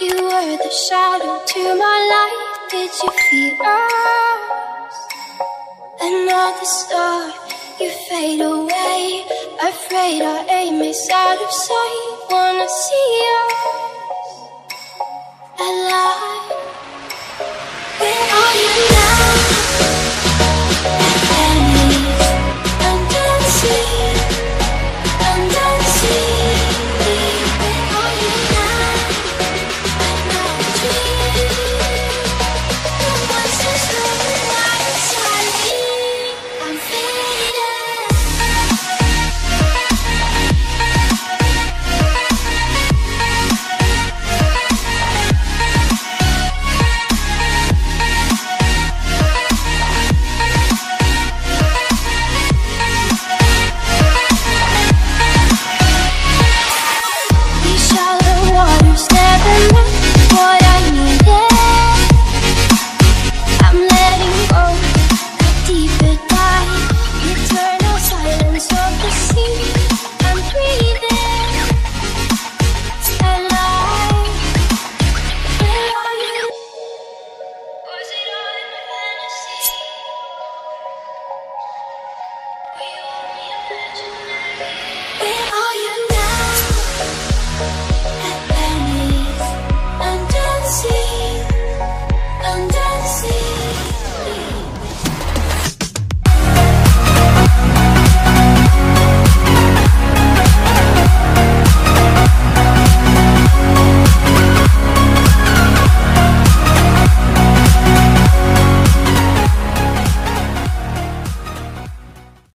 You were the shadow to my light. Did you feel us? Another star, you fade away. Afraid our aim is out of sight. Wanna see us